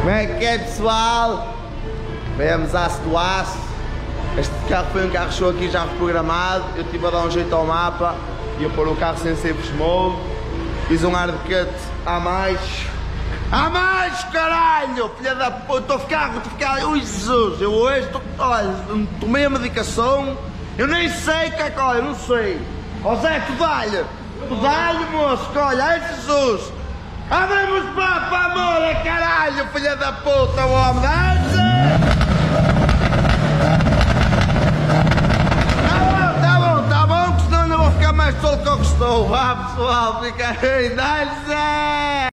Como é que é, pessoal? Viemos à situação. Este carro foi um carro show aqui já reprogramado. Eu estive a dar um jeito ao mapa e a pôr o carro sem safe mode. Fiz um hard cut a mais. A mais, caralho! Filha da puta, estou a ficar. Ui, Jesus, eu hoje estou. Olha, tomei a medicação. Eu nem sei, olha, não sei. Ó Zé, tu dá-lhe, moço, que olha, ai Jesus! Abrimos para a mola, caralho, filha da puta, o homem, ai Zé! Tá bom, que senão ainda vou ficar mais tolo que eu estou. Vá pessoal, fica aí, dá-lhe Zé!